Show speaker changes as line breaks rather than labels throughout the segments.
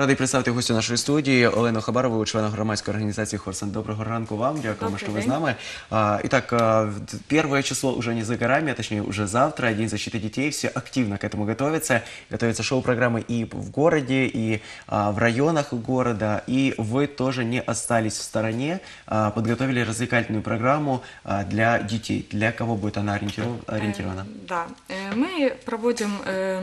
Радий представити гостю нашої студії Олену Хабарову, члена громадської організації «Хорсен». Доброго ранку вам, дякуємо, что вы с нами. Итак, первое число уже не за горами, а точнее уже завтра, День защиты детей. Все активно к этому готовятся. Готовятся шоу-программы и в городе, и в районах города. И вы тоже не остались в стороне, подготовили развлекательную программу для детей. Для кого будет она ориентирована?
Да, мы проводим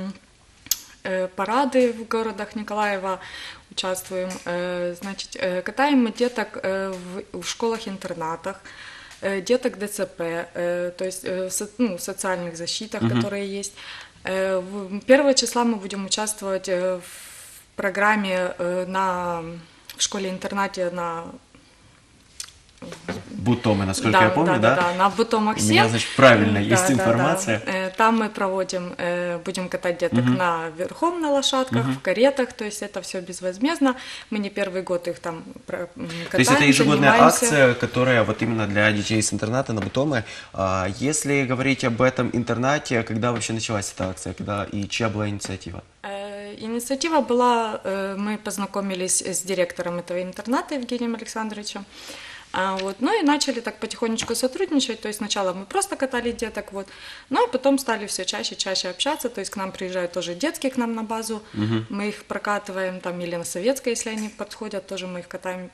парады в городах Николаева, участвуем, значит, катаем мы деток в школах-интернатах, деток ДЦП, то есть в социальных защитах, которые есть. 1 числа мы будем участвовать в программе в школе-интернате на
Бутомы, насколько я помню, да?
Да, на Бутомах 7.
У меня, значит, правильно есть информация.
Да. Там мы проводим, будем катать деток верхом на лошадках, в каретах, то есть это все безвозмездно. Мы не первый год их там катаем,
то есть это ежегодная
занимаемся.
акция, которая вот именно для детей с интерната на Бутомы. Если говорить об этом интернате, когда вообще началась эта акция, когда и чья была инициатива?
Инициатива была, мы познакомились с директором этого интерната Евгением Александровичем. Ну и начали так потихонечку сотрудничать, то есть сначала мы просто катали деток, ну а потом стали все чаще и чаще общаться, то есть к нам приезжают тоже детские к нам на базу, мы их прокатываем, там или на Советской, если они подходят, тоже мы их катаем,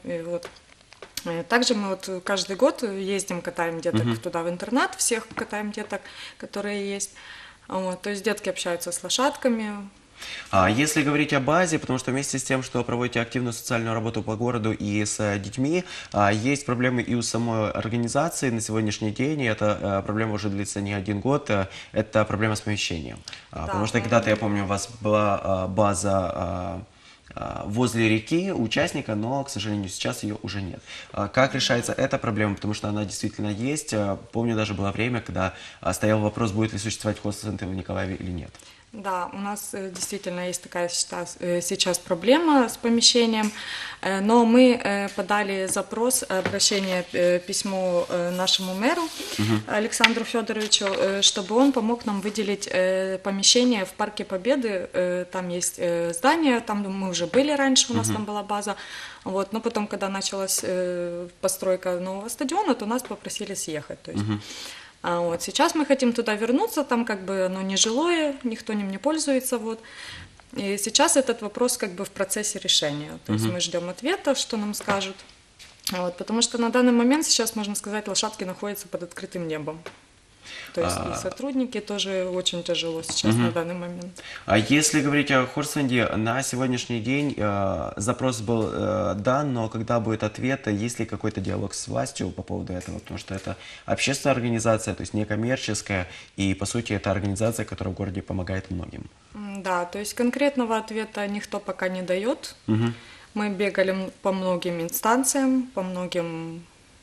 Также мы каждый год ездим, катаем деток туда в интернат, всех катаем деток, которые есть, то есть детки общаются с лошадками.
Если говорить о базе, потому что вместе с тем, что проводите активную социальную работу по городу и с детьми, есть проблемы и у самой организации на сегодняшний день, и эта проблема уже длится не один год, это проблема с помещением. Да, потому что когда-то, я помню, у вас была база возле реки участника, но, к сожалению, сейчас ее уже нет. Как решается эта проблема, потому что она действительно есть? Помню, даже было время, когда стоял вопрос, будет ли существовать хостел-центр в Николаеве или нет.
Да, у нас действительно есть такая сейчас проблема с помещением, но мы подали запрос, обращение, письмо нашему мэру Александру Федоровичу, чтобы он помог нам выделить помещение в Парке Победы. Там есть здание, там мы уже были раньше, у нас там была база, но потом, когда началась постройка нового стадиона, то нас попросили съехать. То есть. Сейчас мы хотим туда вернуться, там как бы оно нежилое, никто ним не пользуется, И сейчас этот вопрос как бы в процессе решения, то есть мы ждем ответа, что нам скажут, потому что на данный момент сейчас, можно сказать, лошадки находятся под открытым небом. То есть и сотрудники тоже очень тяжело сейчас на данный момент.
А если говорить о Хорсенде, на сегодняшний день запрос был дан, но когда будет ответ, есть ли какой-то диалог с властью по поводу этого? Потому что это общественная организация, то есть некоммерческая, и по сути это организация, которая в городе помогает многим.
Да, то есть конкретного ответа никто пока не дает. Мы бегали по многим инстанциям, по многим,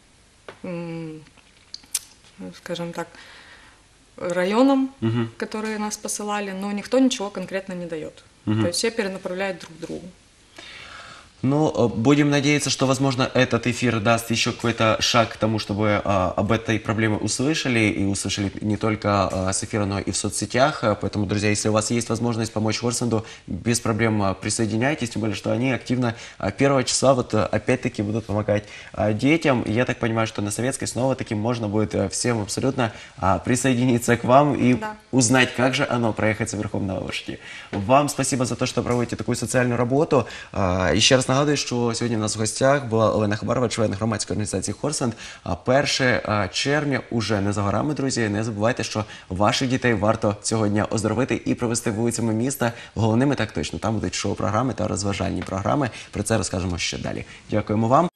скажем так, районам, которые нас посылали, но никто ничего конкретно не дает. То есть все перенаправляют друг другу.
Ну, будем надеяться, что, возможно, этот эфир даст еще какой-то шаг к тому, чтобы об этой проблеме услышали, и услышали не только с эфира, но и в соцсетях. Поэтому, друзья, если у вас есть возможность помочь Хорсенду, без проблем присоединяйтесь, тем более, что они активно 1 числа опять-таки будут помогать детям. Я так понимаю, что на Советской снова-таки можно будет всем абсолютно присоединиться к вам и узнать, как же оно проехаться верхом на лошади. Вам спасибо за то, что проводите такую социальную работу. Еще раз нагадую, що сьогодні в нас в гостях була Олена Хабарова, член громадської організації «Хорсенд». 1 червня уже не за горами, друзі. Не забувайте, що ваших дітей варто цього дня оздоровити і провести вулицями міста. Головними так точно. Там будуть шоу-програми та розважальні програми. Про це розкажемо ще далі. Дякуємо вам.